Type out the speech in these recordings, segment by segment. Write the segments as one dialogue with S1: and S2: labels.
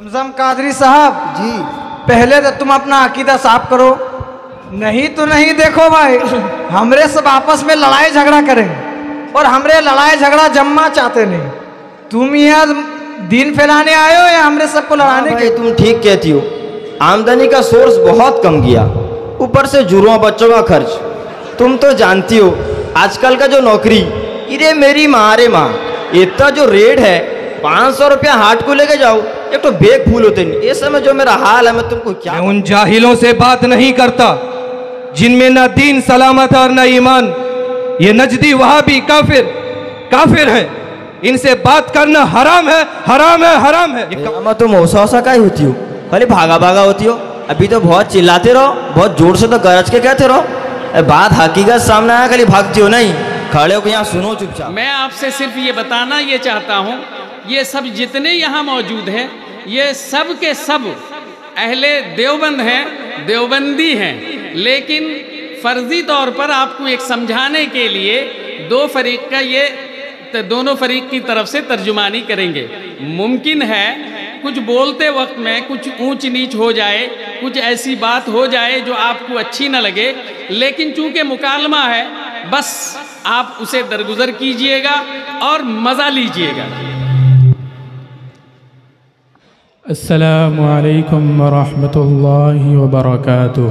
S1: जमजम कादरी साहब
S2: जी।
S1: पहले तो तुम अपना अकीदा साफ करो, नहीं तो नहीं। देखो भाई, हमरे सब आपस में लड़ाई झगड़ा करें और हमरे लड़ाई झगड़ा जम्मा चाहते नहीं। तुम यहाँ दीन फैलाने आए हो या हमरे सबको लड़ाने के?
S3: तुम ठीक कहती हो, आमदनी का सोर्स बहुत कम गया, ऊपर से जुड़वा बच्चों का खर्च। तुम तो जानती हो आजकल का जो नौकरी, इरे मेरी माँ रे माँ, इतना जो रेट है 500 रुपया हाट को लेके जाओ, एक तो बेग फूल होते नहीं। इस समय जो मेरा हाल है, मैं तुमको क्या।
S4: मैं उन जाहिलों से बात नहीं करता जिनमें ना दीन सलामत है और ना ईमान। ये नजदी वहाबी काफिर है, इनसे बात करना हराम है, हराम है, हराम है।
S3: तुम होसा का ही होती हो, खाली भागा भागा होती हो। अभी तो बहुत चिल्लाते रहो, बहुत जोर से तो गरज के कहते रहो, बात हकीकत सामने आया खाली भागती हो नहीं, खड़े हो के यहाँ सुनो चुपचाप।
S5: मैं आपसे सिर्फ ये बताना ये चाहता हूँ, ये सब जितने यहाँ मौजूद हैं, ये सब के सब अहले देवबंद हैं, देवबंदी हैं। लेकिन फर्जी तौर पर आपको एक समझाने के लिए दोनों फरीक की तरफ से तर्जुमानी करेंगे। मुमकिन है कुछ बोलते वक्त में कुछ ऊंच नीच हो जाए, कुछ ऐसी बात हो जाए जो आपको अच्छी न लगे, लेकिन चूंकि मुकालमा है, बस आप उसे दरगुजर कीजिएगा और मज़ा लीजिएगा।
S6: अस्सलामु अलैकुम वरहमतुल्लाहि वबरकातुह।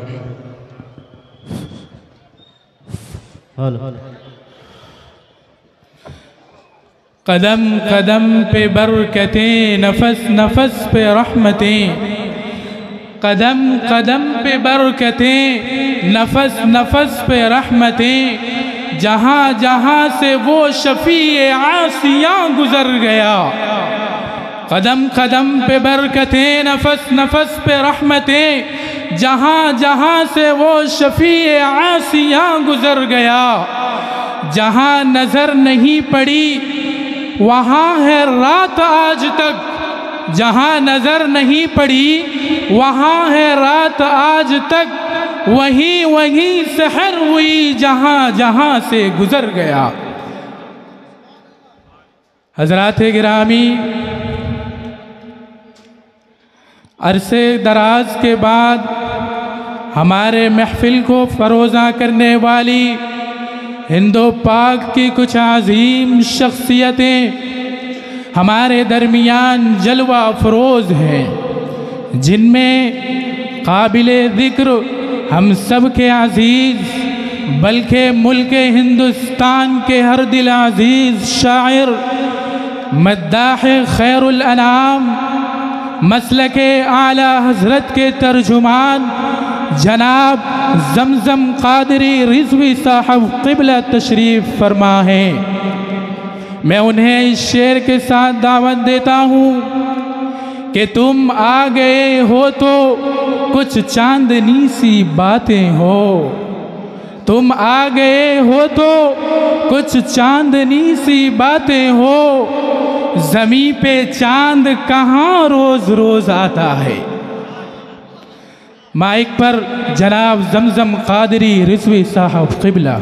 S6: कदम कदम पे बरकतें, नफस नफस पे रहमतें। कदम कदम पे बरकतें, नफस नफस पे रहमतें। जहाँ जहाँ से वो शफ़ी आसियाँ गुज़र गया। कदम कदम पे बरकतें, नफस नफस पे रहमतें। जहाँ जहाँ से वो शफ़ी आसियाँ गुज़र गया। जहाँ नज़र नहीं पड़ी वहाँ है रात आज तक। जहाँ नज़र नहीं पड़ी वहाँ है रात आज तक। वहीं वहीं सहर हुई जहाँ जहाँ से गुज़र गया। हज़रात गिरामी, अरसे दराज के बाद हमारे महफिल को फ़रोज़ा करने वाली हिंदो पाक की कुछ अज़ीम शख्सियतें हमारे दरमियान जलवा अफरोज़ हैं, जिनमें काबिले ज़िक्र हम सब के अज़ीज़ बल्कि मुल्क हिंदुस्तान के हर दिल अज़ीज़ शायर मद्दाह खैरुल अनाम मसलके आला हज़रत के तर्जुमान जनाब जमजम कादरी रिज़वी साहब क़िबला तशरीफ़ फरमा है। मैं उन्हें इस शेर के साथ दावत देता हूँ कि तुम आ गए हो तो कुछ चांदनी सी बातें हो। तुम आ गए हो तो कुछ चांदनी सी बातें हो। ज़मीं पे चांद कहाँ रोज़ रोज़ आता है। माइक पर जनाब जमजम कादरी रिज़वी साहब क़िबला।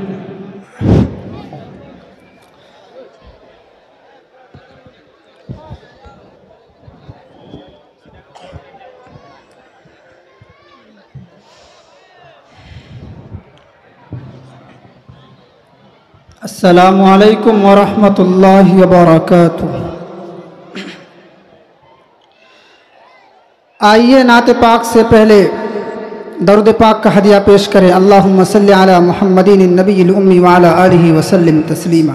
S2: अस्सलामु अलैकुम वरहमतुल्लाहि वबरकातुह। आइए नाते पाक से पहले दरूद पाक का हदिया पेश करें। अल्लाहुम्मा सल्ली अला मुहम्मदिन नबील उम्मी व अला आलिहि वसल्लम तस्लीमा।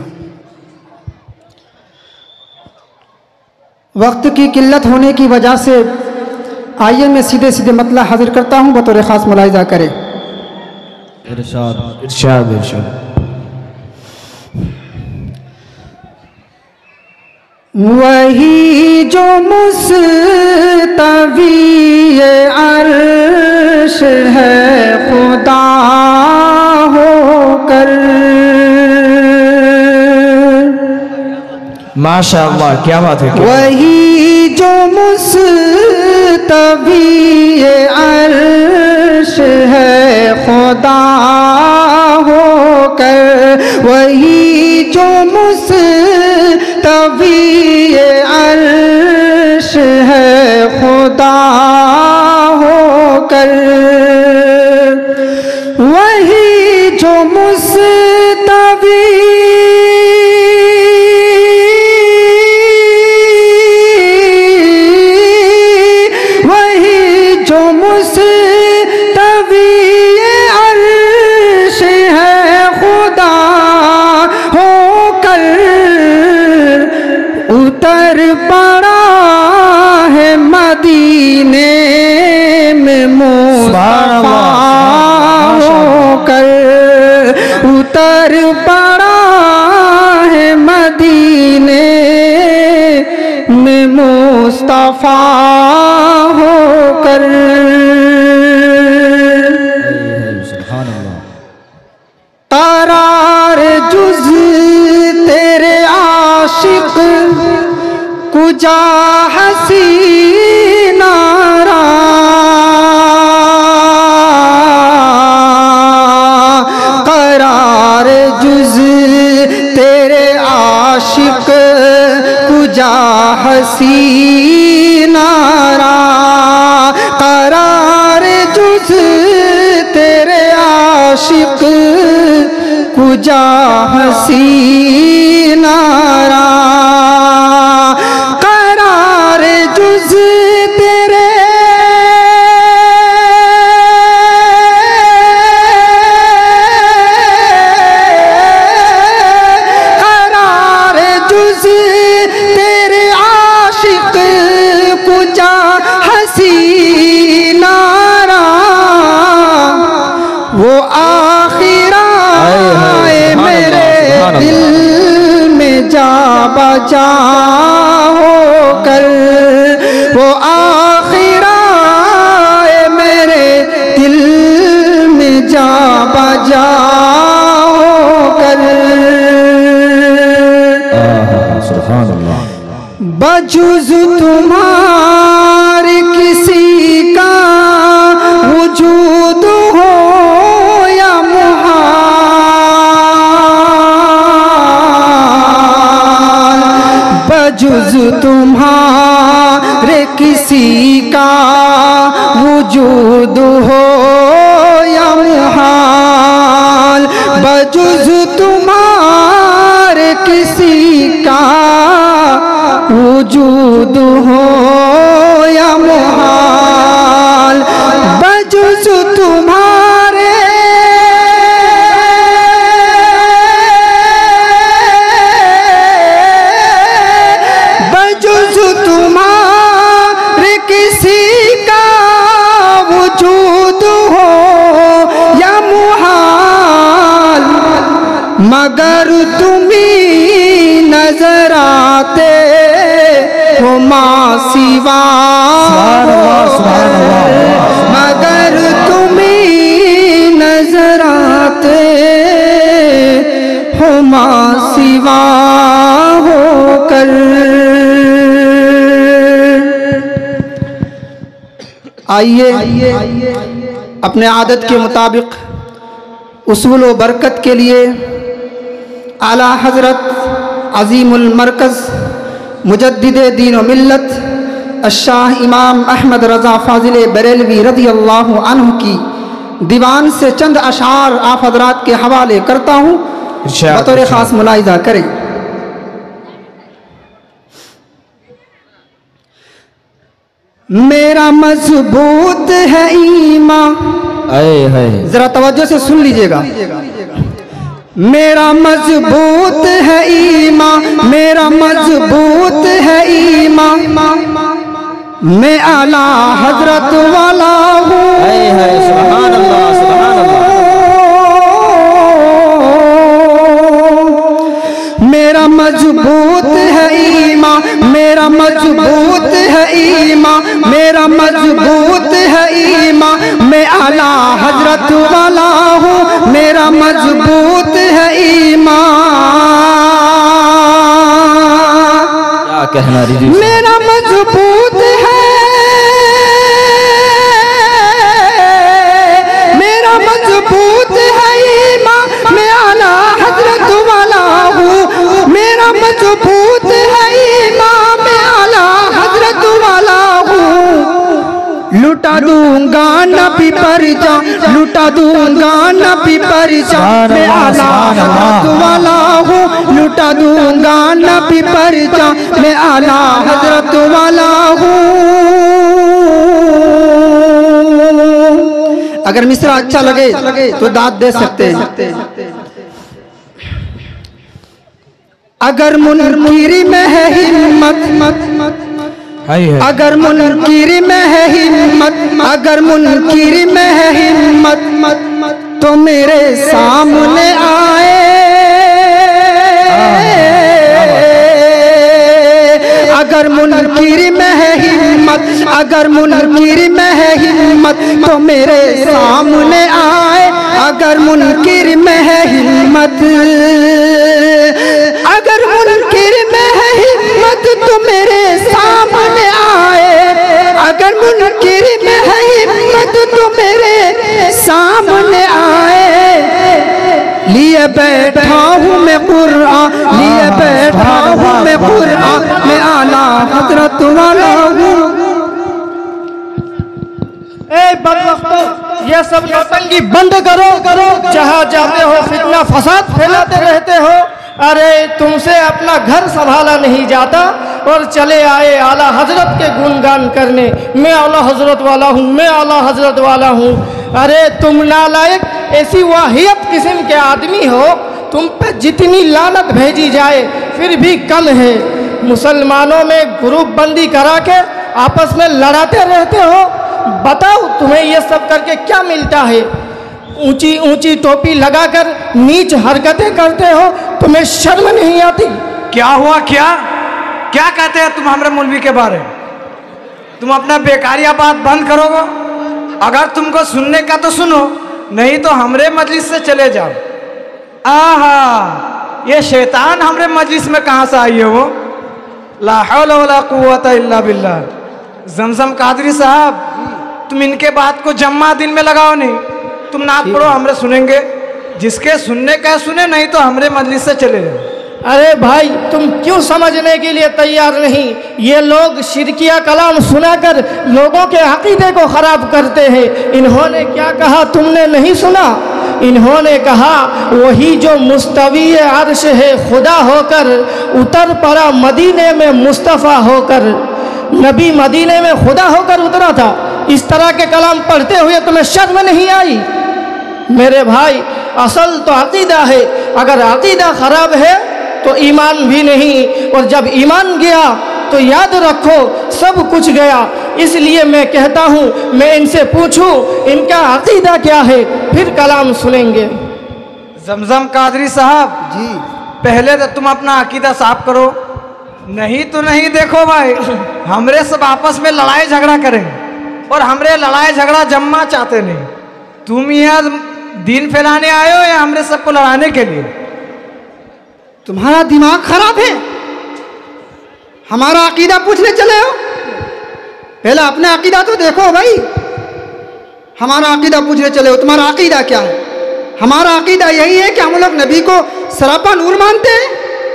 S2: वक्त की किल्लत होने की वजह से आइए मैं सीधे सीधे मतला हाजिर करता हूँ, बतौर ख़ास मुलाहिज़ा करें।
S3: इरशाद इरशाद इरशाद।
S2: वही जो मुस्तवी अर्श है खुदा होकर।
S3: माशाअल्लाह, क्या बात है।
S2: वही जो मुस्तवी अर्श है खुदा होकर। वही जो तभी ये अर्श है कुजा हसीना करार जुज तेरे आशिक कुजा हसीना करार जुज तेरे आशिक कुजा हसीना करार जुज तेरे करार जुज तेरे आशिक कुजा हसीना वो आखिरा मेरे दिल में जा बजा हो कर वो आखिरा मेरे दिल में जा बजा हो कर बजुज तुम्हारे किसी का वजूद हो या मुहाल बजुज तुम्हारे किसी का वजूद हो या मुहाल बजुज तुम्हारे किसी का वजूद हो या मुहाल बजुज तुम्हारे बजुज तुम्हारे किसी का वजूद हो या मुहाल मगर तुम्ही नजर आते हो माँ सिवा मगर तुम्ही नजर आते हो माँ सिवा हो कर आइए अपने आदत के मुताबिक उसूल व बरकत के लिए आला हजरत अजीमुल मरकज़ मुजद्दिद दीन व मिल्लत अशाह इमाम अहमद रज़ा फ़ाज़िल बरेलवी रज़ी अल्लाह अन्हु की दीवान से चंद अशार आप हजरात के हवाले करता हूँ, बतौर ख़ास मुलाहिज़ा करें। मेरा मजबूत है ईमान, जरा तवज्जो से सुन लीजिएगा। मेरा मजबूत है ईमान, मेरा मजबूत है ईमान, मैं आला हजरत वाला हूँ। सुभान अल्लाह, सुभान अल्लाह। मेरा मजबूत है ईमान, मेरा मजबूत है ईमान, मेरा मजबूत है ईमान, मैं आला हजरत वाला हूँ। मेरा मजबूत है ईमान,
S3: क्या कहना दीजिए।
S2: मेरा मजबूत है, मेरा मजबूत है ईमान, मैं आला हजरत वाला हूँ। मेरा मजबूत है ईमान, मैं आला हजरत वाला हूँ। लुटा दूंगा नबी पर जान, लुटा दूंगा नबी पर जान, मैं आला हजरत वाला हूँ। लुटा दूंगा नबी पर जान, मैं आला हजरत वाला हूँ। अगर मिसरा अच्छा लगे तो दाद दे सकते हैं। अगर मुनकिरी में है हिम्मत, अगर मुनकिरी में है हिम्मत, अगर मुनकिरी में है हिम्मत, तो मेरे सामने आए। अगर मुनकिरी में है हिम्मत, अगर मुनकिरी में है हिम्मत, तो मेरे सामने आए। अगर मुनकिर में है हिम्मत, अगर मुनकिर में है हिम्मत, हिम्मत तो मेरे सामने आए, अगर मुनकिर में है हिम्मत तो मेरे सामने आए। लिए बैठा हूँ मैं कुरान, लिए बैठा हूँ मैं कुरान, मैं आला हजरत वाला हूँ।
S3: ये सब नौटंकी बंद करो करो, जहाँ जाते हो फितना फसाद फैलाते रहते हो। अरे तुमसे अपना घर संभाला नहीं जाता और चले आए आला हजरत के गुणगान करने, मैं आला हजरत वाला हूँ, मैं आला हजरत वाला हूँ। अरे तुम नालायक ऐसी वाहियत किस्म के आदमी हो, तुम पे जितनी लानत भेजी जाए फिर भी कम है। मुसलमानों में ग्रुप बंदी करा के आपस में लड़ाते रहते हो। बताओ तुम्हें ये सब करके क्या मिलता है? ऊंची ऊंची टोपी लगाकर नीच हरकतें करते हो, तुम्हें शर्म नहीं आती?
S1: क्या हुआ? क्या क्या कहते हैं तुम हमारे मौलवी के बारे में? तुम अपना बेकारिया बात बंद करोगे? अगर तुमको सुनने का तो सुनो, नहीं तो हमरे मजलिस से चले जाओ। आहा, ये शैतान हमरे मजलिस में कहाँ से आई है? वो ला हौला वला कुव्वता इल्ला बिल्लाह। जमजम कादरी साहब, तुम इनके बात को जम्मा दिन में लगाओ नहीं। तुम नात पढ़ो, हमरे सुनेंगे। जिसके सुनने का सुने, नहीं तो हमरे मजलिस से चले जाओ।
S3: अरे भाई, तुम क्यों समझने के लिए तैयार नहीं? ये लोग शिरकिया कलाम सुनाकर लोगों के अकीदे को ख़राब करते हैं। इन्होंने क्या कहा तुमने नहीं सुना? इन्होंने कहा वही जो मुस्तवी अर्श है खुदा होकर, उतर पड़ा मदीने में मुस्तफ़ा होकर। नबी मदीने में खुदा होकर उतरा था। इस तरह के कलाम पढ़ते हुए तुम्हें शर्म नहीं आई? मेरे भाई, असल तो अकीदा है। अगर अकीदा ख़राब है तो ईमान भी नहीं, और जब ईमान गया तो याद रखो सब कुछ गया। इसलिए मैं कहता हूँ, मैं इनसे पूछूं इनका अकीदा क्या है, फिर कलाम सुनेंगे।
S1: जमजम कादरी साहब जी, पहले तो तुम अपना अकीदा साफ करो, नहीं तो नहीं। देखो भाई, हमरे सब आपस में लड़ाई झगड़ा करेंगे और हमरे लड़ाई झगड़ा जम्मा चाहते नहीं। तुम यहाँ दीन फैलाने आए हो या हमरे सबको लड़ाने के लिए?
S2: तुम्हारा दिमाग खराब है। हमारा अकीदा पूछने चले हो? पहले अपना अकीदा तो देखो भाई। हमारा अकीदा पूछने चले हो, तुम्हारा अकीदा क्या है? हमारा अकीदा यही है कि हम लोग नबी को सरापा नूर मानते हैं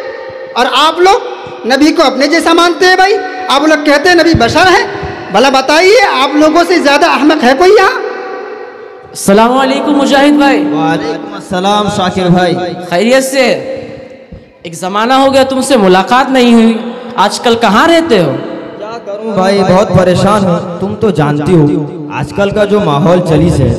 S2: और आप लोग नबी को अपने जैसा मानते हैं। भाई, आप लोग कहते हैं नबी बशर है। भला बताइए, आप लोगों से ज़्यादा अहमक है कोई यहाँ?
S7: अस्सलाम वालेकुम मुजाहिद भाई।
S3: वालेकुम अस्सलाम शाकिर भाई।
S7: खैरियत से? एक ज़माना हो गया तुमसे मुलाकात नहीं हुई, आजकल कहाँ रहते हो?
S3: क्या करूं भाई, बहुत परेशान हूँ। तुम तो जानती हो आजकल का जो माहौल चली से।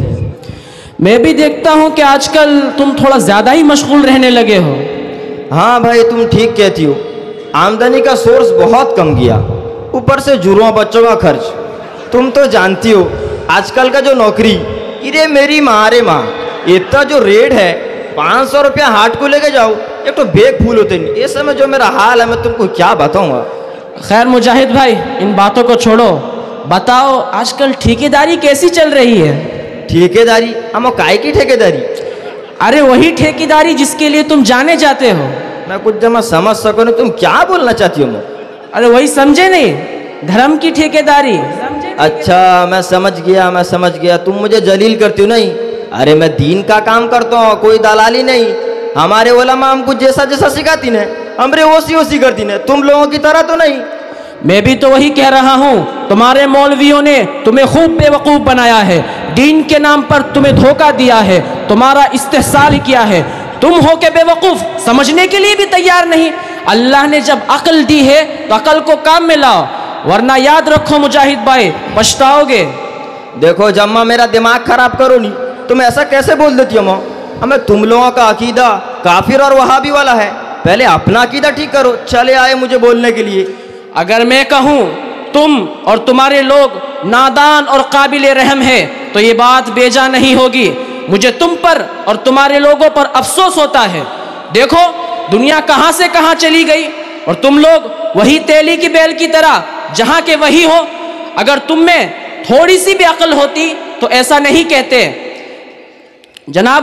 S7: मैं भी देखता हूँ कि आजकल तुम थोड़ा ज़्यादा ही मशगूल रहने लगे हो।
S3: हाँ भाई, तुम ठीक कहती हो। आमदनी का सोर्स बहुत कम गया, ऊपर से जुड़वा बच्चों का खर्च। तुम तो जानती हो आजकल का जो नौकरी, इरे मेरी माँ रे माँ, इतना जो रेट है 500 रुपया हाट को लेके जाओ, एक तो बेग फूल होते नहीं। इस समय जो मेरा हाल है, मैं तुमको क्या बताऊंगा।
S7: खैर मुजाहिद भाई, इन बातों को छोड़ो, बताओ आजकल ठेकेदारी कैसी चल रही है?
S3: ठेकेदारी? हम काय की ठेकेदारी?
S7: अरे वही ठेकेदारी जिसके लिए तुम जाने जाते हो।
S3: मैं कुछ जब मैं समझ सकूँ, तुम क्या बोलना चाहती हो? मैं
S7: अरे वही समझे नहीं, धर्म की ठेकेदारी।
S3: अच्छा, मैं समझ गया। तुम मुझे जलील करती हो नहीं? अरे मैं दीन का काम करता हूँ, कोई दलाली नहीं। हमारे उलमा हमको जैसा जैसा सिखाती ने, हमरे ओसी करती ने, तुम लोगों की तरह तो नहीं।
S7: मैं भी तो वही कह रहा हूँ, तुम्हारे मौलवियों ने तुम्हें खूब बेवकूफ़ बनाया है, दीन के नाम पर तुम्हें धोखा दिया है, तुम्हारा इस्तेहसाल किया है। तुम हो के बेवकूफ़, समझने के लिए भी तैयार नहीं। अल्लाह ने जब अक्ल दी है तो अक्ल को काम में लाओ, वरना याद रखो मुजाहिद भाई, पछताओगे।
S3: देखो जम्मा, मेरा दिमाग खराब करो नहीं। तुम ऐसा कैसे बोल देती हो? हमें तुम लोगों का अकीदा काफिर और वहाबी वाला है। पहले अपना अकीदा ठीक करो। चले आए मुझे बोलने के लिए।
S7: अगर मैं कहूँ तुम और तुम्हारे लोग नादान और काबिल रहम है तो ये बात बेजा नहीं होगी। मुझे तुम पर और तुम्हारे लोगों पर अफसोस होता है। देखो दुनिया कहाँ से कहाँ चली गई और तुम लोग वही तेली की बैल की तरह जहाँ के वही हो। अगर तुम में थोड़ी सी भी अक्ल होती तो ऐसा नहीं कहते। जनाब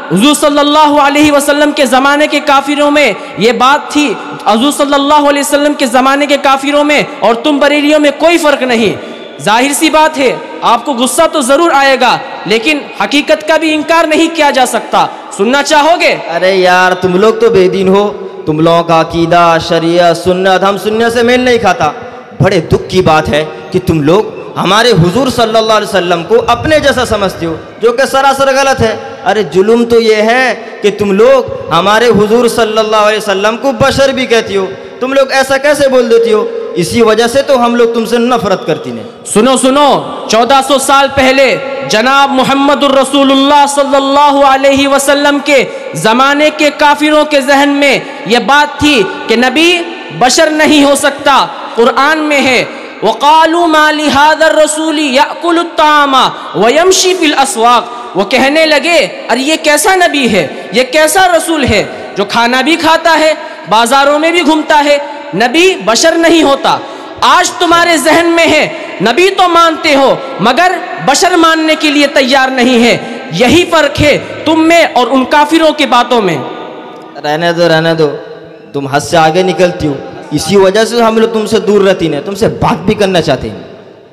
S7: हुजूर सल्लल्लाहु अलैहि वसल्लम के ज़माने के काफिरों में ये बात थी, हुजूर सल्लल्लाहु अलैहि वसल्लम के ज़माने के काफिरों में और तुम बरेलियों में कोई फ़र्क नहीं। जाहिर सी बात है, आपको गुस्सा तो ज़रूर आएगा, लेकिन हकीकत का भी इनकार नहीं किया जा सकता। सुनना चाहोगे?
S3: अरे यार तुम लोग तो बेदीन हो, तुम लोगों का अकीदा, शरीयत, सुन्नत हम सुन्नत से मेल नहीं खाता। बड़े दुख की बात है कि तुम लोग हमारे हुजूर सल्लल्लाहु अलैहि वसल्लम को अपने जैसा समझते हो, जो कि सरासर गलत है। अरे जुल्म तो ये है कि तुम लोग हमारे हुजूर सल्लल्लाहु अलैहि वसल्लम को बशर भी कहती हो। तुम लोग ऐसा कैसे बोल देती हो? इसी वजह से तो हम लोग तुमसे नफरत करती हैं।
S7: सुनो सुनो, 1400 साल पहले जनाब मुहम्मदुर रसूलुल्लाह सल्लल्लाहु अलैहि वसल्लम के ज़माने के काफिरों के जहन में यह बात थी कि नबी बशर नहीं हो सकता। कुरान में है, वक़ालू मा लिहाज़र रसूली याकुलु त्तामा व यमशी फिल अस्वाक़। वो कहने लगे, अरे ये कैसा नबी है, ये कैसा रसूल है जो खाना भी खाता है, बाजारों में भी घूमता है, नबी बशर नहीं होता। आज तुम्हारे जहन में है, नबी तो मानते हो मगर बशर मानने के लिए तैयार नहीं है। यही फर्क है तुम में और उन काफिरों की बातों में।
S3: रहने दो, तुम हद से आगे निकलती हो। इसी वजह से हम लोग तुमसे दूर रहती हैं, तुमसे बात भी करना चाहते हैं।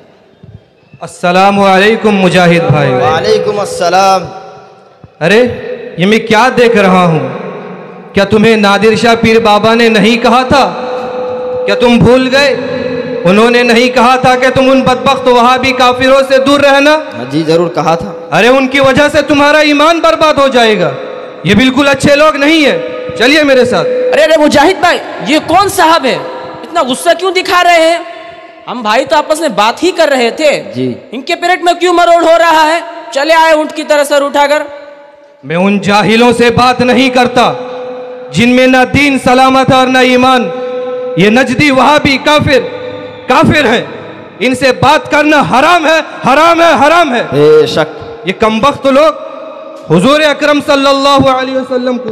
S4: अस्सलामु अलैकुम मुजाहिद भाई।
S3: वालेकुम अस्सलाम।
S4: अरे ये मैं क्या देख रहा हूँ? क्या तुम्हें नादिर शाह पीर बाबा ने नहीं कहा था? क्या तुम भूल गए? उन्होंने नहीं कहा था कि तुम उन बदबख्त वहाबी काफिरों से दूर रहना?
S3: जी जरूर कहा था।
S4: अरे उनकी वजह से तुम्हारा ईमान बर्बाद हो जाएगा। ये बिल्कुल अच्छे लोग नहीं है, चलिए मेरे साथ।
S7: अरे मुजाहिद भाई, ये कौन साहब है? इतना गुस्सा क्यों दिखा रहे हैं? हम भाई तो आपस में बात ही कर रहे थे
S3: जी।
S7: इनके पेट में क्यों मरोड़ हो रहा है? चले आए ऊंट की तरह सर उठाकर।
S4: मैं उन जाहिलों से बात नहीं करता जिनमें ना दीन सलामत और ना ईमान। ये नजदी वहाबी काफिर हैं। इनसे बात करना हराम है, हराम है, हराम है।
S3: बेशक
S4: ये कमबख्त लोग हुजूर अकरम सल्लल्लाहु अलैहि वसल्लम को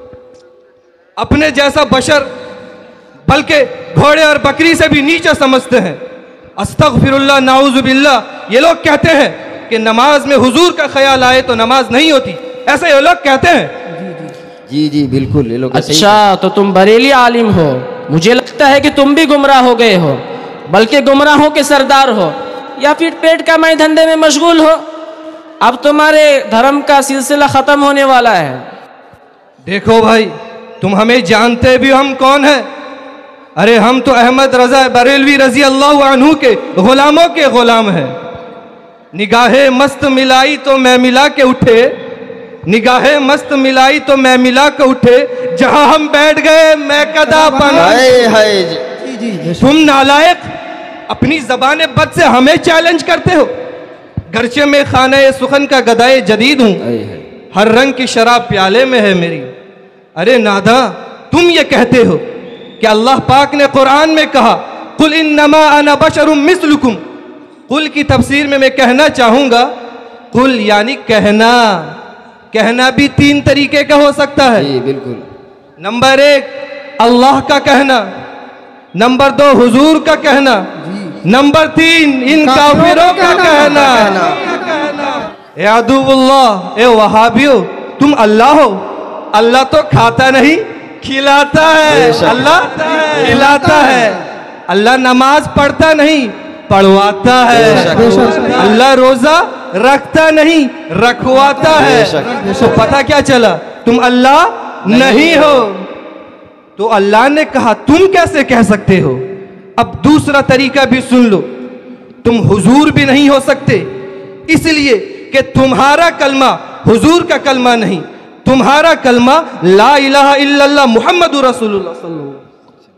S4: अपने जैसा बशर बल्कि घोड़े और बकरी से भी नीचे समझते हैं। अस्तगफिरुल्लाह, नाउजुबिल्लाह। ये लोग कहते हैं कि नमाज में हुजूर का ख्याल आए तो नमाज नहीं होती, ऐसे ये लोग कहते हैं।
S3: जी जी बिल्कुल, ये लोग
S7: अच्छा, तो तुम बरेली आलिम हो। मुझे लगता है कि तुम भी गुमराह हो गए हो, बल्कि गुमराहों के सरदार हो, या फिर पेट कमाई धंधे में मशगूल हो। अब तुम्हारे धर्म का सिलसिला खत्म होने वाला है।
S4: देखो भाई, तुम हमें जानते भी हम कौन है? अरे हम तो अहमद रजा बरेलवी रजी अल्लाह अन्हु के गुलामों के गुलाम हैं। निगाहे मस्त मिलाई तो मैं मिला के उठे, निगाहे मस्त मिलाई तो मैं मिला के उठे, जहां हम बैठ गए मैं कदा बना। तुम नालायक अपनी ज़बान बद से हमें चैलेंज करते हो। गर्चे में खाने सुखन का गदाए जदीद हूँ, हर रंग की शराब प्याले में है मेरी। अरे नादा, तुम ये कहते हो कि अल्लाह पाक ने कुरान में कहा, कुल इन्नमा अना बशरुम मिस्लुकुम। कुल की तफसीर में मैं कहना चाहूँगा, कुल यानी कहना। कहना भी तीन तरीके का हो सकता है।
S3: जी बिल्कुल।
S4: नंबर 1 अल्लाह का कहना, नंबर 2 हुजूर का कहना, नंबर 3 इन काफिरों का कहना। ए अदुवुल्लाह, ए वहाबियो, तुम अल्लाह हो। अल्लाह तो खाता नहीं, खिलाता है। अल्लाह खिलाता है। अल्लाह नमाज पढ़ता नहीं, पढ़वाता है। अल्लाह रोजा रखता नहीं, रखवाता है। तो पता क्या चला, तुम अल्लाह नहीं हो। तो अल्लाह ने कहा, तुम कैसे कह सकते हो? अब दूसरा तरीका भी सुन लो, तुम हुजूर भी नहीं हो सकते, इसलिए कि तुम्हारा कलमा हुजूर का कलमा नहीं, तुम्हारा कलमा ला इलाहा इल्लल्लाह मुहम्मदुर रसूलुल्लाह सल्लल्लाहु अलैहि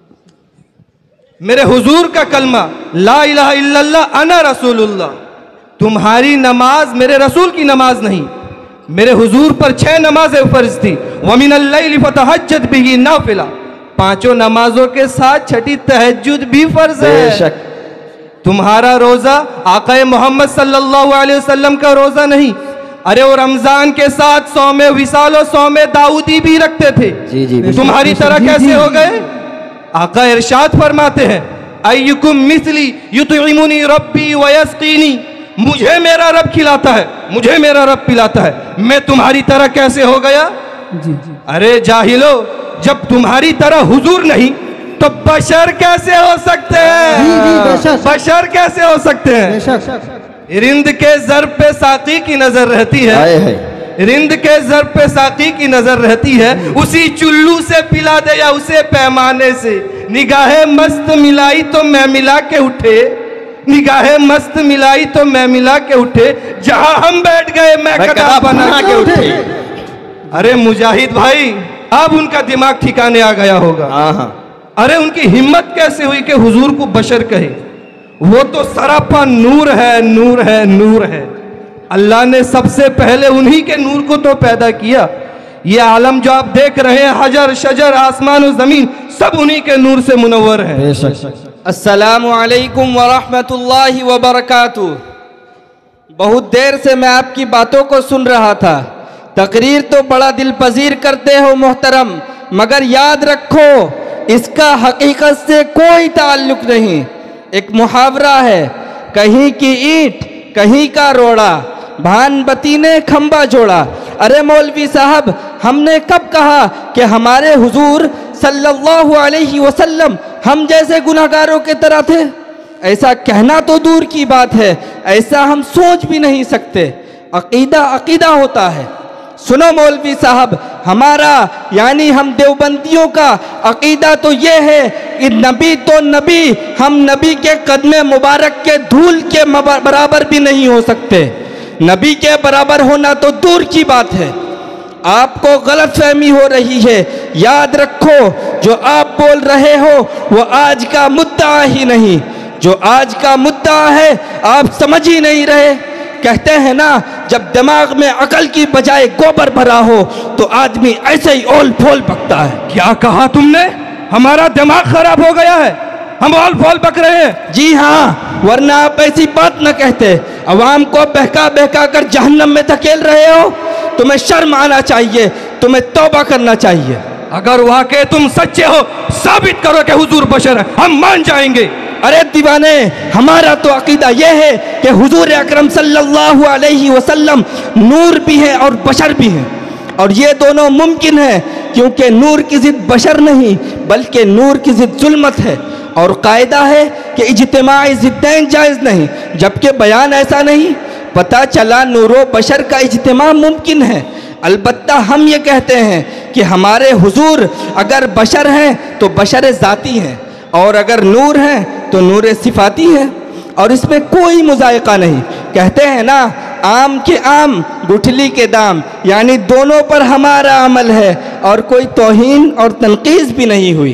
S4: वसल्लम। मेरे हुजूर का कलमा ला इलाहा इल्लल्लाह अना रसूलुल्लाह। तुम्हारी नमाज मेरे रसूल की नमाज नहीं। मेरे हुजूर पर 6 नमाजें फर्ज थी। वमिनल लैलि फतहज्जद बिही नाफिला। 5 नमाजों के साथ छठी तहज्जुद भी फर्ज है। तुम्हारा रोजा आका मोहम्मद सल्लल्लाहु अलैहि वसल्लम का रोजा नहीं। अरे वो रमजान के साथ सौमे विसाल और सौमे दाऊदी भी रखते थे।
S3: जी जी
S4: तुम्हारी तरह कैसे हो गए? आका इरशाद फरमाते हैं, अय्युकुम मिस्ली युतइमुनी रब्बी व यस्कीनी मुझे मेरा रब खिलाता है, मुझे मेरा रब पिलाता है, मैं तुम्हारी तरह कैसे हो गया?
S2: जी
S4: अरे जाहिलो, जब तुम्हारी तरह हुजूर नहीं तो बशर कैसे हो सकते हैं?
S2: बेशक।
S4: बशर कैसे हो सकते हैं?
S2: बेशक।
S4: रिंद के ज़र पे साकी की नजर रहती है,
S3: हाय हाय।
S4: रिंद के ज़र पे साकी की नजर रहती है, उसी चुल्लू से पिला दे या उसे पैमाने से। निगाहे मस्त मिलाई तो मैं मिला के उठे, निगाहे मस्त मिलाई तो मैं मिला के उठे, जहां हम बैठ गए मैं कदा बना के उठे। अरे मुजाहिद भाई, अब उनका दिमाग ठिकाने आ गया होगा।
S3: हाँ हाँ।
S4: अरे उनकी हिम्मत कैसे हुई कि हुजूर को बशर कहे? वो तो सरापा नूर है, नूर है, नूर है। अल्लाह ने सबसे पहले उन्हीं के नूर को तो पैदा किया। ये आलम जो आप देख रहे हैं, हजर शजर आसमान और जमीन, सब उन्हीं के नूर से मुनव्वर है।
S8: अस्सलामु अलैकुम व रहमतुल्लाहि व बरकातुहू। बहुत देर से मैं आपकी बातों को सुन रहा था। तकरीर तो बड़ा दिल पजीर करते हो मोहतरम, मगर याद रखो इसका हकीकत से कोई ताल्लुक नहीं। एक मुहावरा है, कहीं की ईंट कहीं का रोड़ा, भानबती ने खंबा जोड़ा। अरे मौलवी साहब, हमने कब कहा कि हमारे हुजूर सल्लल्लाहु अलैहि वसल्लम हम जैसे गुनाहगारों के तरह थे? ऐसा कहना तो दूर की बात है, ऐसा हम सोच भी नहीं सकते। अकीदा अकीदा होता है। सुनो मौलवी साहब, हमारा यानी हम देवबंदियों का अकीदा तो ये है कि नबी तो नबी, हम नबी के कदमे मुबारक के धूल के बराबर भी नहीं हो सकते। नबी के बराबर होना तो दूर की बात है। आपको गलत फहमी हो रही है। याद रखो, जो आप बोल रहे हो वो आज का मुद्दा ही नहीं। जो आज का मुद्दा है आप समझ ही नहीं रहे। कहते हैं ना, जब दिमाग में अकल की बजाय गोबर भरा हो तो आदमी ऐसे ही ओल फोल पकता है।
S4: क्या कहा तुमने? हमारा दिमाग खराब हो गया है, हम ओल फोल पक रहे हैं?
S8: जी हाँ, वरना आप ऐसी बात न कहते। अवाम को बहका बहका कर जहन्नम में धकेल रहे हो। तुम्हें शर्म आना चाहिए, तुम्हें तौबा करना चाहिए।
S4: अगर वाकई तुम सच्चे हो, साबित करो कि हुजूर बशर है, हम मान जाएंगे।
S8: अरे दीवाने, हमारा तो अकीदा यह है कि हुजूर अकरम सल्लल्लाहु अलैहि वसल्लम नूर भी है और बशर भी है, और ये दोनों मुमकिन है, क्योंकि नूर की जिद बशर नहीं बल्कि नूर की जिद जुल्मत है। और कायदा है कि इज्तिमाई जिद्दैन जायज़ नहीं, जबकि बयान ऐसा नहीं। पता चला नूरो बशर का इज्तिमा मुमकिन है। अलबत्ता हम ये कहते हैं कि हमारे हुजूर अगर बशर हैं तो बशर ज़ाती हैं, और अगर नूर हैं तो नूर सिफाती है, और इसमें कोई मुज़ायक़ा नहीं। कहते हैं ना, आम के आम गुठली के दाम, यानी दोनों पर हमारा अमल है और कोई तौहीन और तनकीस भी नहीं हुई।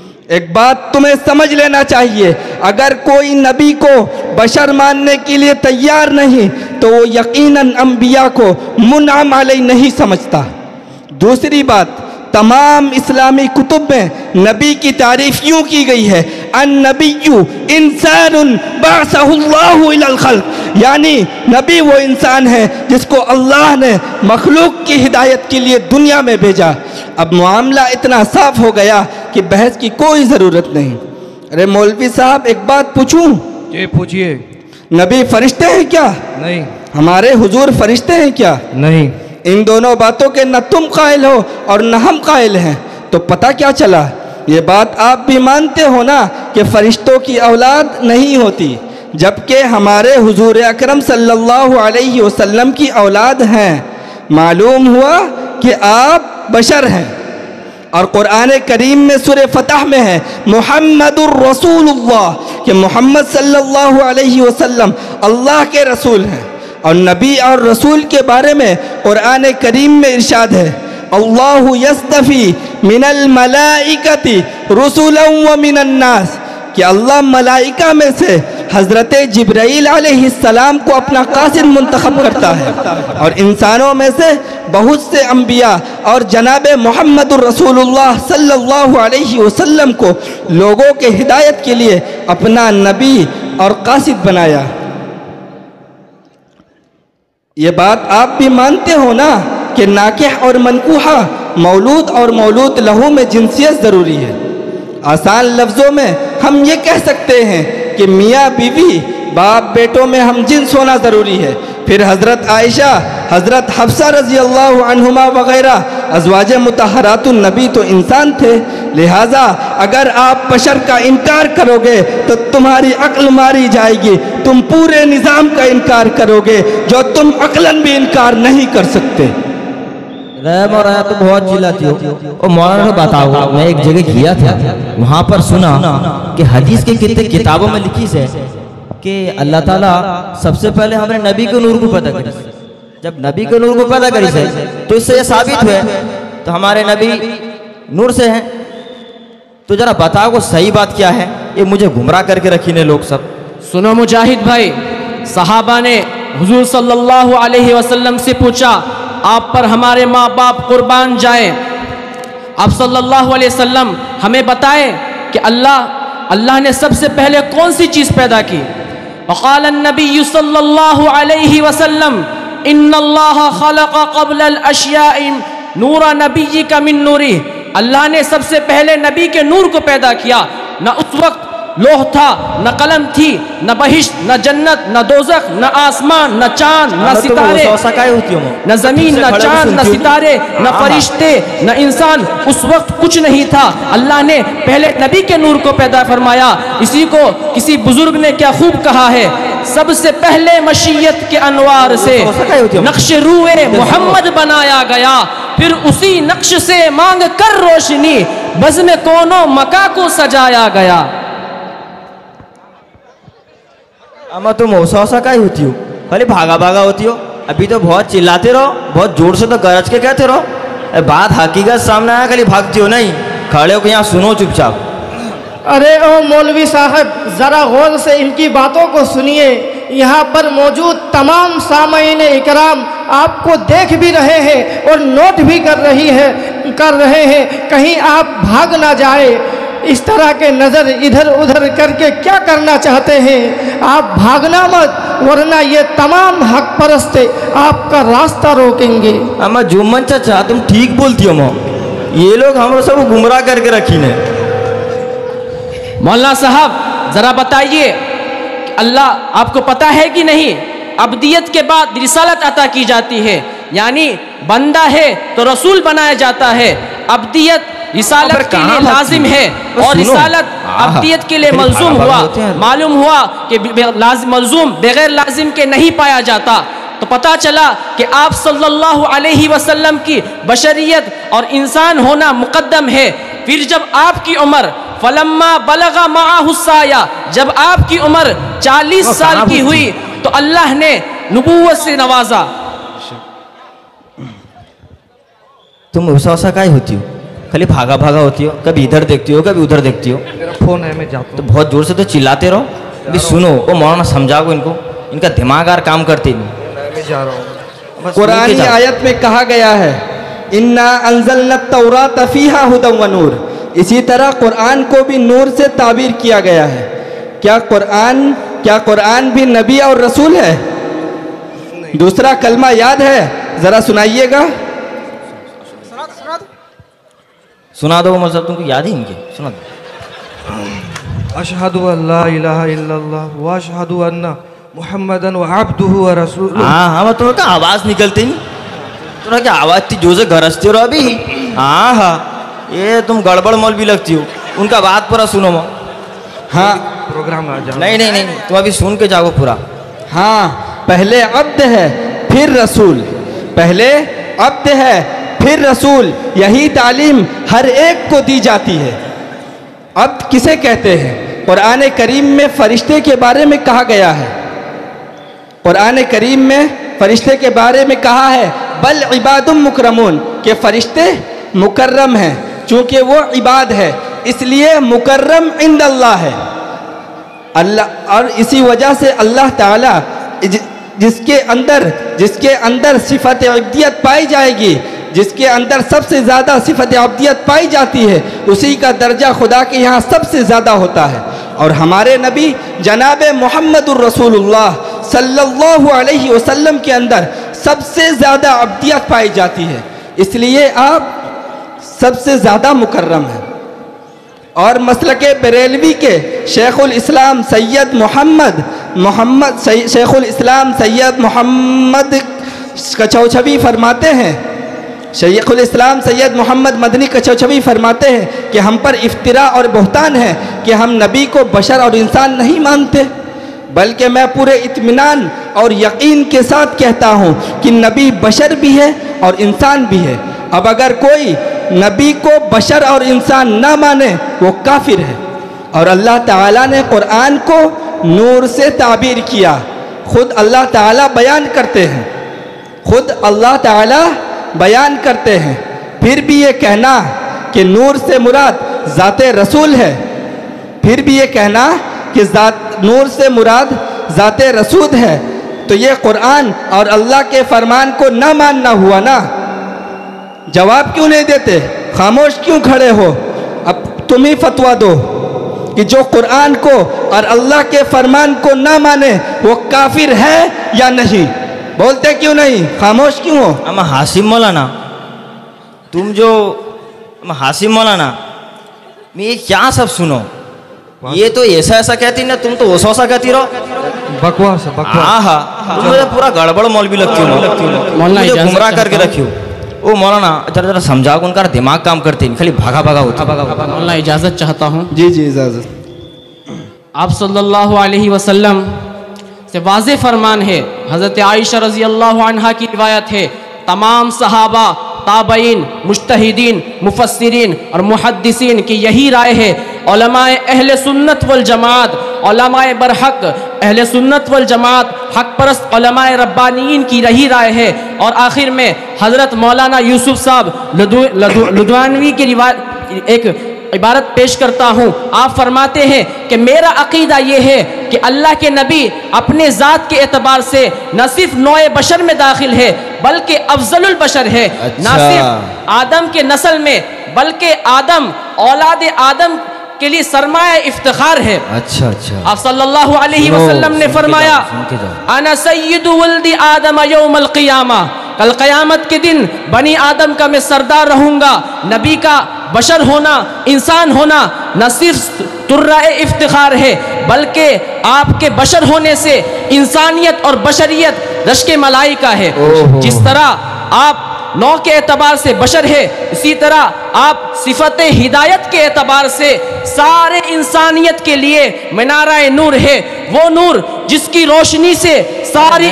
S8: एक बात तुम्हें समझ लेना चाहिए, अगर कोई नबी को बशर मानने के लिए तैयार नहीं तो वो यकीनन अंबिया को मुनअम अलैह नहीं समझता। दूसरी बात, तमाम इस्लामी कुतुब में नबी की तारीफ यूँ की गई है, अन नबिय्यु इंसानुन बअसहुल्लाहु इलल खल्क़, यानी नबी वो इंसान है जिसको अल्लाह ने मखलूक की हिदायत के लिए दुनिया में भेजा। अब मामला इतना साफ हो गया कि बहस की कोई ज़रूरत नहीं। अरे मौलवी साहब, एक बात पूछूं?
S4: जी पूछिए।
S8: नबी फरिश्ते हैं क्या?
S4: नहीं।
S8: हमारे हुजूर फरिश्ते हैं क्या?
S4: नहीं।
S8: इन दोनों बातों के न तुम कायल हो और न हम कायल हैं, तो पता क्या चला? ये बात आप भी मानते हो ना कि फरिश्तों की औलाद नहीं होती, जबकि हमारे हुजूर अकरम सल्लल्लाहु अलैहि वसल्लम की औलाद हैं। मालूम हुआ कि आप बशर हैं। और कुरान करीम में सूरह फतह में है मुहम्मदुर रसूलुल्लाह, कि मोहम्मद सल्लल्लाहु अलैहि वसल्लम अल्लाह के रसूल हैं। और नबी और रसूल के बारे में कुरान करीम में इरशाद है, अल्लाहु यस्तफ़ी मिनल मलाइकति रुसुलन व मिनन नास, कि अल्लाह मलाइका में से हज़रत जिब्राईल अलैहिस्सलाम को अपना कासिद मुंतखब करता है, और इंसानों में से बहुत से अंबिया और जनाब मुहम्मदुर रसूलुल्लाह सल्लल्लाहु अलैहि वसल्लम को लोगों के हिदायत के लिए अपना नबी और कासिद बनाया। ये बात आप भी मानते हो ना कि नाकिह और मनकूहा, मौलूद और मौलूद लहू में जिनसियत ज़रूरी है। आसान लफ्ज़ों में हम ये कह सकते हैं कि मियाँ बीवी बाप बेटों में हम जिन्स होना ज़रूरी है। फिर हज़रत आयशा, हज़रत हफ्सा रज़ी अल्लाह अन्हुमा वग़ैरह अज़वाज मुतहरातुन नबी तो इंसान थे, लिहाजा अगर आप बशर का इनकार करोगे तो तुम्हारी अक्ल मारी जाएगी। तुम पूरे निज़ाम का इनकार करोगे जो तुम अक्लन भी इनकार नहीं कर सकते।
S3: रैम और आया तो बहुत चिल्लाती हो। और मौलाना को बताओ, मैं एक जगह गया था, वहाँ पर सुना कि हदीस के कितने किताबों में लिखी है कि अल्लाह ताला सबसे पहले हमारे नबी के नूर को पैदा करी। जब नबी के नूर को पैदा करी से तो इससे ये साबित हुआ तो हमारे नबी नूर से हैं। तो जरा बताओ को सही बात क्या है, ये मुझे गुमराह करके रखी ने लोग सब।
S7: सुनो मुजाहिद भाई, सहाबा ने हुजूर सल्लल्लाहु अलैहि वसल्लम से पूछा, आप पर हमारे माँ बाप कुर्बान जाएं, आप सल्लल्लाहु अलैहि वसल्लम हमें बताएं कि अल्लाह ने सबसे पहले कौन सी चीज़ पैदा की। वक़ाल नबी सल्लल्लाहु अलैहि वसल्लम इन्नल्लाह खलक़ क़ब्ल अल-अश्याइ नूरा नबिय्यिका मिन नूरिही, अल्लाह ने सबसे पहले नबी के नूर को पैदा किया। न उस वक्त लोह था, न कलम थी, न बहिश्त, न जन्नत, न दोज़ख, न आसमान, न चांद, न सितारे, न जमीन, न चांद, न सितारे, न फरिश्ते, न इंसान। उस वक्त कुछ नहीं था। अल्लाह ने पहले नबी के नूर को पैदा फरमाया। इसी को किसी बुजुर्ग ने क्या खूब कहा है, सबसे पहले मशीयत के अनवार से नक्श रूए मोहम्मद बनाया गया, फिर उसी नक्श से मांग कर रोशनी बज़्म कोनो मका को सजाया गया।
S3: अम्मा तुम ओसा का ही होती हो, खाली भागा भागा होती हो। अभी तो बहुत चिल्लाते रहो, बहुत जोर से तो गरज के कहते रहो। बात हकीकत सामने आया, खाली भागती हो नहीं, खड़े हो के यहाँ सुनो चुपचाप।
S2: अरे ओ मौलवी साहब, ज़रा गौर से इनकी बातों को सुनिए। यहाँ पर मौजूद तमाम सामईन इकराम आपको देख भी रहे हैं और नोट भी कर रहे हैं, कहीं आप भाग ना जाए। इस तरह के नज़र इधर उधर करके क्या करना चाहते हैं? आप भागना मत, वरना ये तमाम हक परस्त आपका रास्ता रोकेंगे।
S3: अम्मा जुम्मन चाचा तुम ठीक बोलती हो, ये लोग हम सब गुमराह करके रखी ने।
S7: मौलाना साहब ज़रा बताइए, अल्लाह आपको पता है कि नहीं, अब्दियत के बाद रिसालत अता की जाती है, यानी बंदा है तो रसूल बनाया जाता है। अब्दियत रिसालत के लिए लाजिम है और रिसालत अब्दियत के लिए मलजूम हुआ। मालूम हुआ कि मलजूम बगैर लाजिम के नहीं पाया जाता। तो पता चला कि आप सल्लल्लाहु अलैहि वसल्लम की बशरियत और इंसान होना मुकद्दम है। फिर जब आपकी उम्र फलम्मा बलगा माहुस्साया, जब आपकी उम्र 40 साल की हुई तो अल्लाह ने नबूवत से नवाजा।
S3: तुम उसा का ही होती हो, खाली भागा भागा होती हो, कभी इधर देखती हो कभी उधर देखती हो।
S1: फोन है, मैं जाता
S3: तो बहुत जोर से तो चिल्लाते रहो। अभी सुनो, वो मौलाना समझाओ इनको, इनका दिमाग यार काम करते नहीं।
S1: मैं जा रहा हूँ।
S8: कुरानी आयत में कहा गया है, इन्ना अंज़लना तौरात फ़ीहा हुदन व नूर। इसी तरह कुरान को भी नूर से ताबीर किया गया है। क्या कुरान भी नबी और रसूल है? दूसरा कलमा याद है, ज़रा सुनाइएगा।
S3: सुना दो मतलब, तुमको याद ही इनके, सुना दो।
S1: अशहदु अल्ला इलाहा इल्लल्लाह व अशहदु अन्ना मुहम्मदन व अब्दुहु व रसूलुहु।
S3: हाँ तुम्हें क्या आवाज़ निकलती नहीं, तुम्हें क्या आवाज़ थी जो से गरजते हो अभी। हाँ ये तुम गड़बड़ मौल भी लगती हो, उनका बात पूरा सुनो।
S8: हाँ
S1: प्रोग्राम आ जाओ।
S3: नहीं तुम अभी सुन के जाओ पूरा।
S8: हाँ, पहले अब्द है फिर रसूल, पहले अब्द है फिर रसूल। यही तालीम हर एक को दी जाती है। अब्द किसे कहते हैं? कुरान करीम में फरिश्ते के बारे में कहा गया है। कुरान करीम में फरिश्ते के बारे में कहा है, बल इबादुम मुकरमून, के फरिश्ते मुकर्रम हैं। चूँकि वो इबाद है इसलिए मुकर्रम इंदल्लाह है अल्लाह। और इसी वजह से अल्लाह ताला जिसके अंदर सिफत अब्दियत पाई जाएगी, जिसके अंदर सबसे ज़्यादा सिफत अब्दियत पाई जाती है, उसी का दर्जा खुदा के यहाँ सबसे ज़्यादा होता है। और हमारे नबी जनाब मोहम्मदुर रसूलुल्लाह सल्लल्लाहु अलैहि वसल्लम के अंदर सबसे ज़्यादा अब्दियत पाई जाती है, इसलिए आप सबसे ज़्यादा मुकर्रम हैं। और मसलके बरेलवी के शेखुल इस्लाम सैयद मोहम्मद कचौछवी फरमाते हैं, शेखुल इस्लाम सैयद मोहम्मद मदनी कचौछवी फरमाते हैं कि हम पर इफ्तिरा और बहतान है कि हम नबी को बशर और इंसान नहीं मानते, बल्कि मैं पूरे इत्मीनान और यकीन के साथ कहता हूँ कि नबी बशर भी है और इंसान भी है। अब अगर कोई नबी को बशर और इंसान ना माने वो काफिर है। और अल्लाह ताला ने कुरान को नूर से ताबीर किया, खुद अल्लाह ताला बयान करते हैं, खुद अल्लाह ताला बयान करते हैं। फिर भी ये कहना कि नूर से मुराद ज़ाते रसूल है, फिर भी ये कहना कि नूर से मुराद ज़ाते रसूल है, तो ये कुरान और अल्लाह के फरमान को ना मानना हुआ ना। जवाब क्यों नहीं देते, खामोश क्यों खड़े हो? अब तुम ही फतवा दो कि जो कुरान को और अल्लाह के फरमान को ना माने वो काफिर है या नहीं? बोलते क्यों नहीं, खामोश क्यों हो?
S3: अम्मा हासिम मौलाना, तुम जो हासिम मौलाना, मैं क्या सब सुनो, ये तो ऐसा ऐसा कहती ना, तुम तो ओसा कहती रहो,
S4: बकवास बकवास।
S3: हाँ हाँ, तुम मुझे पूरा गड़बड़ मौलवी लगती हो, मुझे गुमराह करके रखी हो। ओ मौलाना जरा जरा समझाओ, उनका दिमाग काम करते नहीं, खाली भागा भागा होता।
S7: मौलाना इजाज़त चाहता हूँ।
S8: जी जी इजाज़त।
S7: आप सल्लल्लाहु अलैहि वसल्लम से वाज़े फरमान है, हज़रत आयशा रज़ी अल्लाह अन्हा की रिवायत है, तमाम सहाबा, ताबईन, मुज्तहिदीन, मुफस्सिरीन और मुहद्दिसीन की यही राय है, उलमाए अहले सुन्नत वल जमात, उलमाए बरहक अहले सुन्नत वल जमात, हक परस्त उलमाए रब्बानीन की यही राय है। और आखिर में हज़रत मौलाना यूसुफ साहब लुधियानवी की रिवायत एक इबारत पेश करता हूँ। आप फरमाते हैं कि मेरा अकीदा ये है कि अल्लाह के नबी अपने ज़ात के एतबार से न सिर्फ नौए बशर में दाखिल है बल्कि अफजलुल बशर है। न सिर्फ आदम के नस्ल में बल्कि आदम औलाद आदम के लिए सरमाया इफ्तिखार है।
S3: अच्छा अच्छा।
S7: आप सल्लल्लाहु अलैहि वसल्लम ने फरमाया, अना सय्यिदु वल्दी आदम यौमल क़ियामा, कल क़यामत के दिन बनी आदम का मैं सरदार रहूँगा। नबी का बशर होना, इंसान होना न सिर्फ तुर्राए इफ्तिखार है बल्कि आपके बशर होने से इंसानियत और बशरियत रश्के मलाइका है। जिस तरह आप नौ के एतबार से बशर है, इसी तरह आप सिफत हिदायत के एतबार से सारे इंसानियत के लिए मीनारा नूर है। वो नूर जिसकी रोशनी से सारी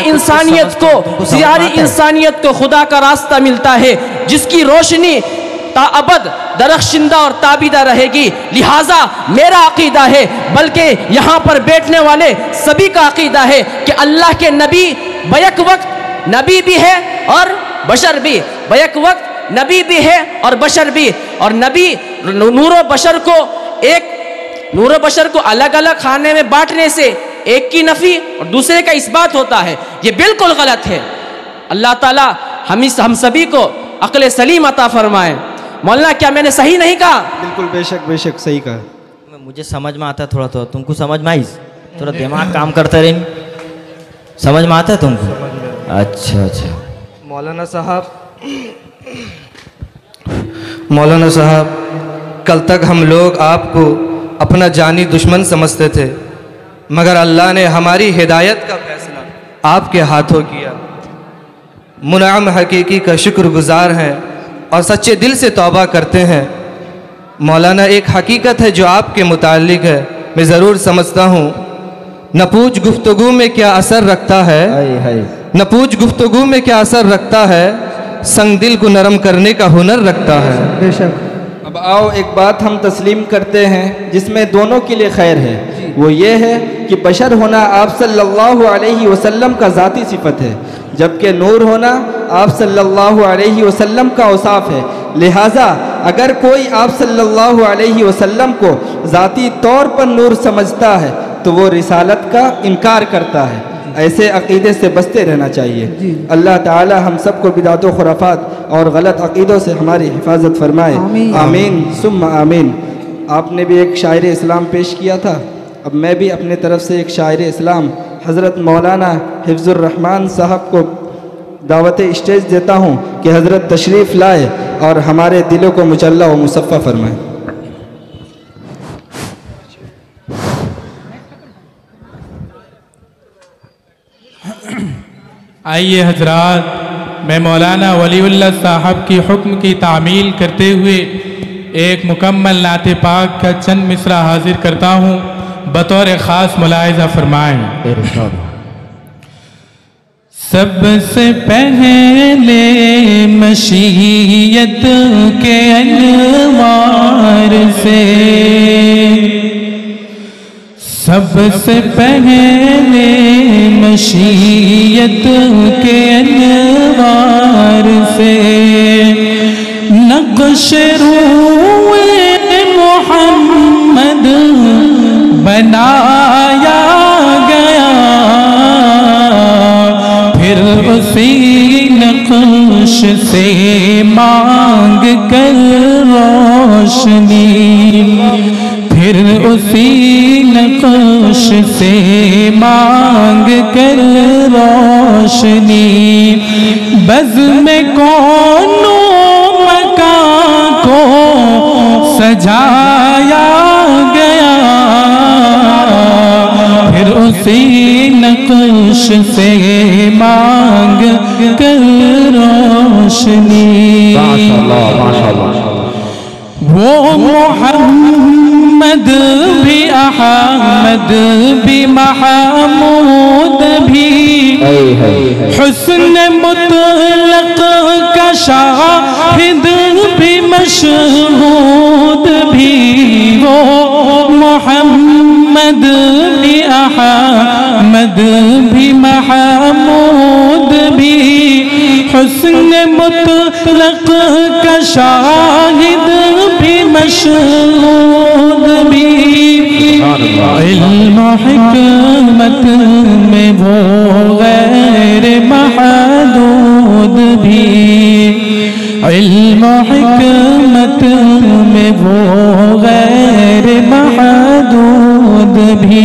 S7: इंसानियत को खुदा का रास्ता मिलता है, जिसकी रोशनी ताअबद दरख्शिंदा और ताबीदा रहेगी। लिहाजा मेरा अकीदा है, बल्कि यहाँ पर बैठने वाले सभी का अकीदा है कि अल्लाह के नबी बैक वक्त नबी भी है और बशर भी, बैक वक्त नबी भी है और बशर भी। और नबी नूर बशर को अलग अलग खाने में बांटने से एक की नफी और दूसरे का इस्बात होता है, ये बिल्कुल गलत है। अल्लाह ताला हम सभी को अक्ल सलीम अता फरमाए। मौलाना क्या मैंने सही नहीं कहा?
S8: बिल्कुल बेशक सही कहा।
S3: मुझे समझ में आता है थोड़ा थोड़ा, तुमको समझ में आई? थोड़ा दिमाग काम करता रहे, समझ में आता है तुमको? अच्छा अच्छा।
S4: मौलाना साहब, कल तक हम लोग आपको अपना जानी दुश्मन समझते थे, मगर अल्लाह ने हमारी हिदायत का फैसला आपके हाथों किया। मुनाम हकीकी का शुक्रगुजार हैं और सच्चे दिल से तौबा करते हैं। मौलाना एक हकीकत है जो आपके मुताल्लिक है, मैं ज़रूर समझता हूँ। न पूछ गुफ्तगू में क्या असर रखता है, न पूछ गुफ्तगू में क्या असर रखता है, संग दिल को नरम करने का हुनर रखता है।
S8: बेशक। अब आओ एक बात हम तस्लीम करते हैं जिसमें दोनों के लिए खैर है, वो ये है कि बशर होना आप सल्लल्लाहु अलैहि वसल्लम का ज़ाती सिफत है, जबकि नूर होना आप सल्लल्लाहु अलैहि वसल्लम का औसाफ है। लिहाजा अगर कोई आप सल्लल्लाहु अलैहि वसल्लम को ज़ाती तौर पर नूर समझता है तो वो रिसालत का इनकार करता है। ऐसे अक़ीदे से बचते रहना चाहिए। अल्लाह ताला हम सबको बिदात व खुराफात और गलत अक़ीदों से हमारी हिफाजत फरमाए। आमीन सुम्मा आमीन। आपने भी एक शायर इस्लाम पेश किया था, अब मैं भी अपने तरफ से एक शायर इस्लाम हज़रत मौलाना हिफ्ज़ुर रहमान साहब को दावत स्टेज देता हूँ कि हज़रत तशरीफ़ लाए और हमारे दिलों को मुचल्ला व मुसफ़्फ़ा फरमाए।
S6: आइए हजरात, मैं मौलाना वलीउल्लाह साहब की हुक्म की तामील करते हुए एक मुकम्मल नाते पाक का चंद मिसरा हाजिर करता हूँ, बतौर ख़ास मुलाहिज़ा फरमाएं। सबसे पहले मशीयत के अनवार से, सबसे पहले मशीयत के अनवार से नक्श रूए मोहम्मद बनाया गया, फिर उसी नक्श से मांग कर रोशनी, फिर उसी नक्श से मांग कर रोशनी, बज़्म कौनो मकान को सजाया गया, फिर उसी नक्श से मांग कर रोशनी।
S3: माशाअल्लाह माशाअल्लाह।
S6: वो मोहम्मद भी अहमद भी महमूद भी, हुस्न मुतलक का शाहिद भी मशहूद भी, वो मोहम्मद भी अहमद भी महमूद भी, हुस्न मुतलक का शाहिद भी मशहूद भी, इल्म हिकमत में वो गैर महदूद भी, इल्म हिकमत में वो गैर महदूद भी,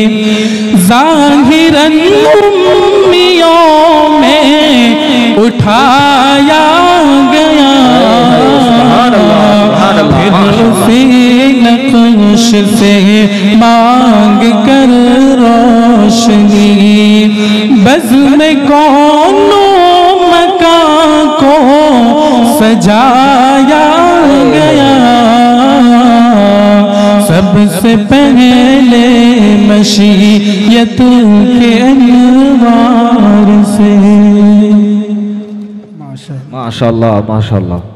S6: ज़ाहिरन उम्मियों में उठाया गया, फिर उसी नक्श से मांग कर रोशनी, बज़्म कौनो मकान को सजाया गया, सबसे पहले मशीयत के अनवार से।
S3: माशाअल्लाह माशाअल्लाह।